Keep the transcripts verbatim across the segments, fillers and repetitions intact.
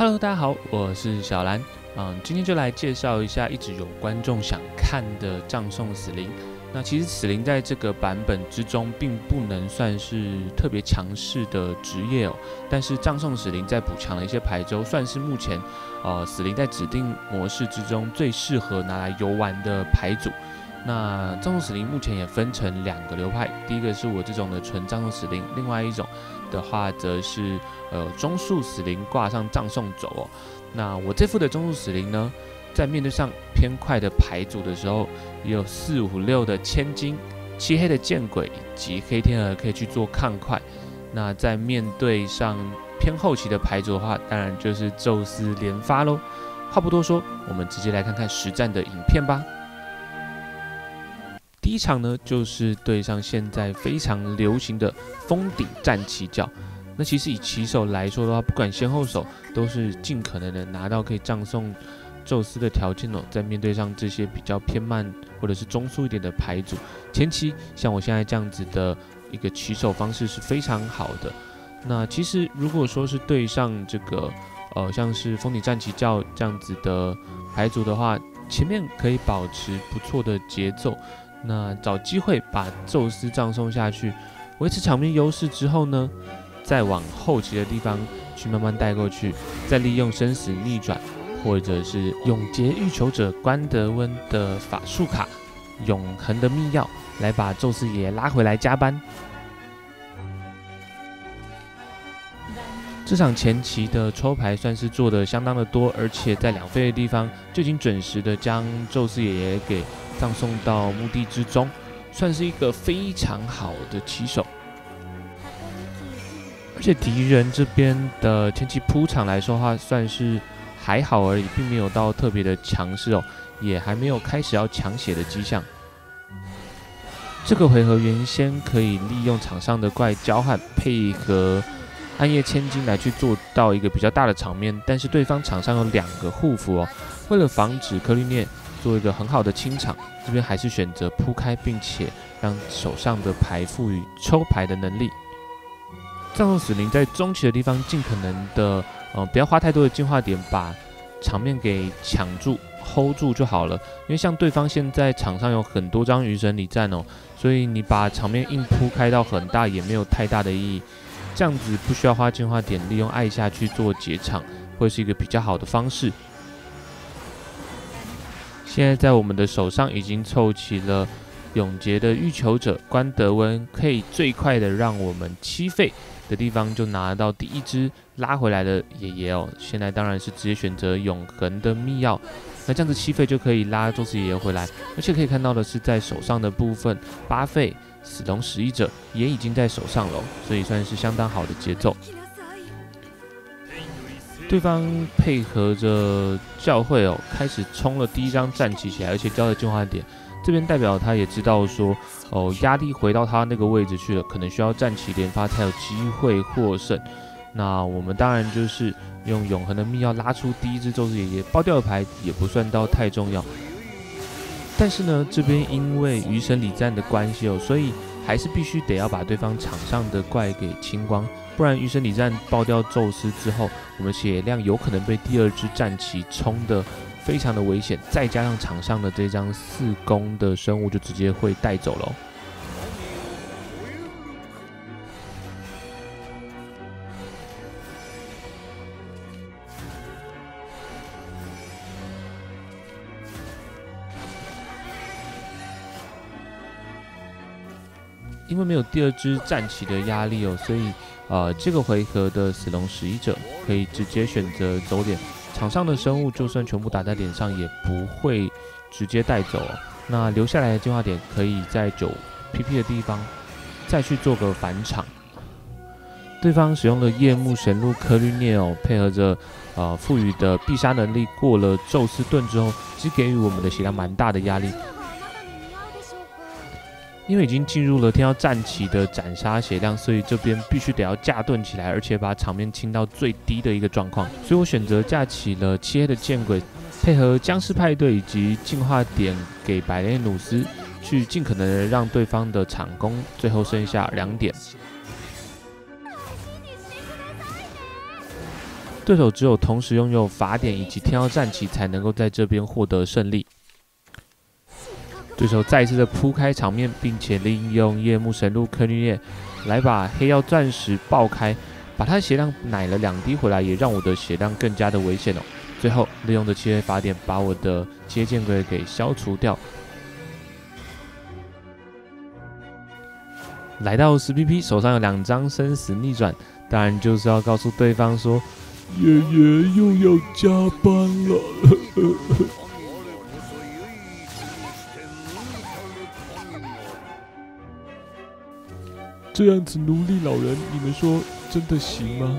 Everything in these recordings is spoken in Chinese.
Hello， 大家好，我是小兰。嗯，今天就来介绍一下一直有观众想看的葬送死灵。那其实死灵在这个版本之中，并不能算是特别强势的职业哦。但是葬送死灵在补强了一些牌之后，算是目前呃死灵在指定模式之中最适合拿来游玩的牌组。那葬送死灵目前也分成两个流派，第一个是我这种的纯葬送死灵，另外一种的话则是呃中速死灵挂上葬送走哦。那我这副的中速死灵呢，在面对上偏快的牌组的时候，也有四五六的千金、漆黑的剑鬼以及黑天鹅可以去做抗快。那在面对上偏后期的牌组的话，当然就是宙斯连发喽。话不多说，我们直接来看看实战的影片吧。第一场呢，就是对上现在非常流行的封顶战旗教。那其实以棋手来说的话，不管先后手，都是尽可能的拿到可以葬送宙斯的条件哦。在面对上这些比较偏慢或者是中速一点的牌组，前期像我现在这样子的一个起手方式是非常好的。那其实如果说是对上这个呃像是封顶战旗教这样子的牌组的话，前面可以保持不错的节奏。那找机会把宙斯葬送下去，维持场面优势之后呢，再往后期的地方去慢慢带过去，再利用生死逆转，或者是永劫欲求者关德温的法术卡永恒的密钥来把宙斯爷爷拉回来加班。这场前期的抽牌算是做的相当的多，而且在两费的地方就已经准时的将宙斯爷爷给葬送到墓地之中，算是一个非常好的棋手。而且敌人这边的前期铺场来说的话，算是还好而已，并没有到特别的强势哦，也还没有开始要抢血的迹象。这个回合原先可以利用场上的怪交换，配合暗夜千金来去做到一个比较大的场面，但是对方场上有两个护符哦，为了防止克利涅做一个很好的清场，这边还是选择铺开，并且让手上的牌赋予抽牌的能力。葬送死灵在中期的地方，尽可能的呃不要花太多的进化点，把场面给抢住 hold 住就好了。因为像对方现在场上有很多张余神礼赞哦，所以你把场面硬铺开到很大也没有太大的意义。这样子不需要花进化点，利用艾夏去做解场，会是一个比较好的方式。现在在我们的手上已经凑齐了永劫的欲求者关德温，可以最快的让我们七费的地方就拿到第一只拉回来的爷爷哦。现在当然是直接选择永恒的密钥，那这样子七费就可以拉宙斯爷爷回来，而且可以看到的是在手上的部分八费死龙使役者也已经在手上了，所以算是相当好的节奏。对方配合着教会哦，开始冲了第一张战旗起来，而且交了进化点。这边代表他也知道说，哦，压力回到他那个位置去了，可能需要战旗连发才有机会获胜。那我们当然就是用永恒的密钥拉出第一只宙斯爷爷，爆掉的牌也不算到太重要。但是呢，这边因为余神礼赞的关系哦，所以还是必须得要把对方场上的怪给清光，不然余神礼赞爆掉宙斯之后，我们血量有可能被第二支战旗冲的非常的危险，再加上场上的这张四攻的生物就直接会带走了。因为没有第二支战旗的压力哦，所以呃这个回合的死龙使役者可以直接选择走点，场上的生物就算全部打在脸上也不会直接带走哦。那留下来的进化点可以在九 P P 的地方再去做个返场。对方使用了夜幕神鹿科律涅哦，配合着呃赋予的必杀能力过了宙斯盾之后，其实给予我们的血量蛮大的压力。因为已经进入了天要战旗的斩杀血量，所以这边必须得要架盾起来，而且把场面清到最低的一个状况。所以我选择架起了漆黑的剑鬼，配合僵尸派对以及进化点给百列努斯，去尽可能的让对方的场攻最后剩下两点。 对手只有同时拥有法典以及天耀战旗，才能够在这边获得胜利。对手再一次的铺开场面，并且利用夜幕神鹿科尼涅来把黑曜钻石爆开，把他的血量奶了两滴回来，也让我的血量更加的危险哦。最后利用着漆黑法典，把我的接剑鬼给消除掉。来到十 P P， 手上有两张生死逆转，当然就是要告诉对方说，爷爷又要加班了。这样子奴隶老人，你们说真的行吗？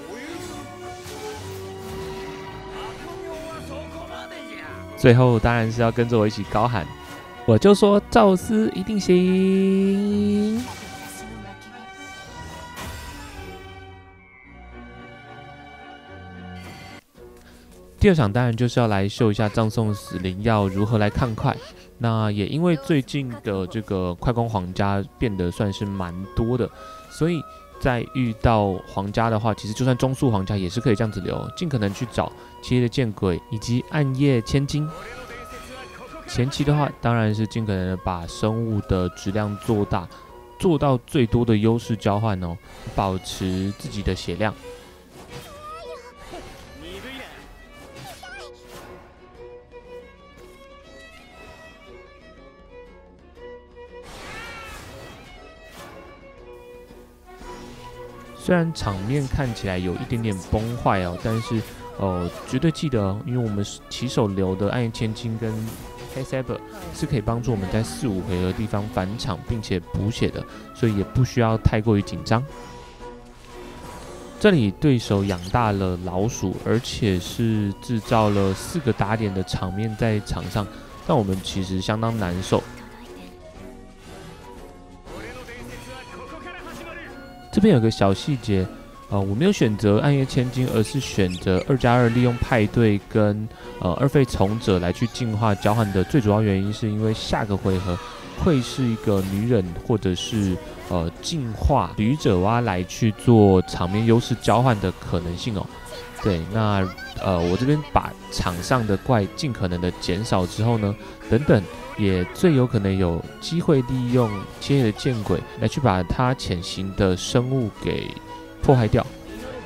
最后当然是要跟着我一起高喊，我就说宙斯一定行。第二场当然就是要来秀一下葬送死灵要如何来抗快。那也因为最近的这个快攻皇家变得算是蛮多的，所以在遇到皇家的话，其实就算中速皇家也是可以这样子留，尽可能去找漆黑的剑鬼以及暗夜千金。前期的话，当然是尽可能的把生物的质量做大，做到最多的优势交换哦，保持自己的血量。虽然场面看起来有一点点崩坏哦，但是哦，绝对记得哦，因为我们起手流的暗夜千金跟黑 Saber 是可以帮助我们在四五回合的地方返场并且补血的，所以也不需要太过于紧张。这里对手养大了老鼠，而且是制造了四个打点的场面在场上，让我们其实相当难受。这边有个小细节，呃，我没有选择暗夜千金，而是选择二加二，利用派对跟呃二费从者来去进化交换的最主要原因，是因为下个回合会是一个女忍或者是呃进化旅者蛙来去做场面优势交换的可能性哦。对，那呃我这边把场上的怪尽可能的减少之后呢，等等。也最有可能有机会利用漆黑的剑鬼来去把它潜行的生物给破坏掉。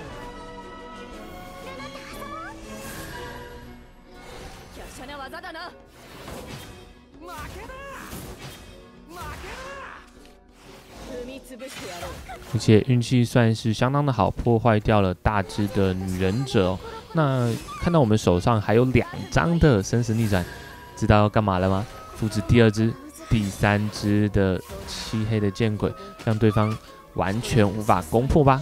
而且运气算是相当的好，破坏掉了大只的女忍者哦。那看到我们手上还有两张的生死逆转，知道要干嘛了吗？复制第二只、第三只的漆黑的剑鬼，让对方完全无法攻破吧。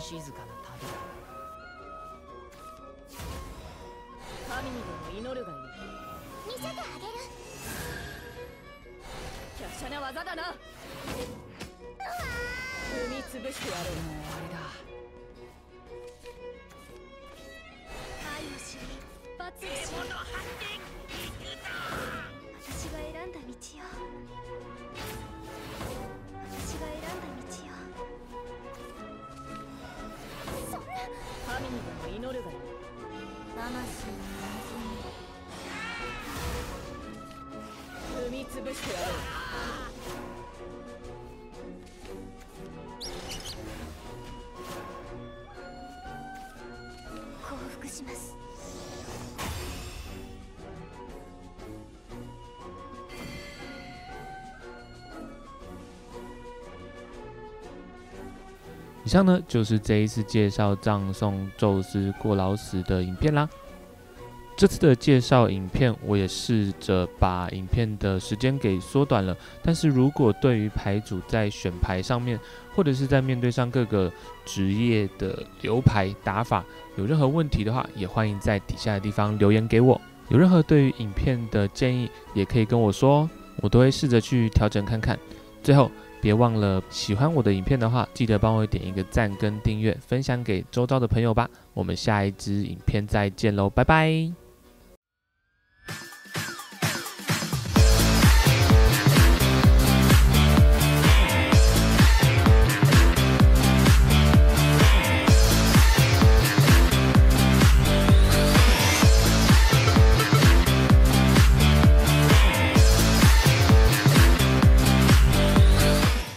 以上呢就是这一次介绍葬送宙斯过劳死的影片啦。这次的介绍影片，我也试着把影片的时间给缩短了。但是如果对于牌组在选牌上面，或者是在面对上各个职业的流牌打法有任何问题的话，也欢迎在底下的地方留言给我。有任何对于影片的建议，也可以跟我说哦，我都会试着去调整看看。最后，别忘了喜欢我的影片的话，记得帮我点一个赞跟订阅，分享给周遭的朋友吧。我们下一支影片再见喽，拜拜。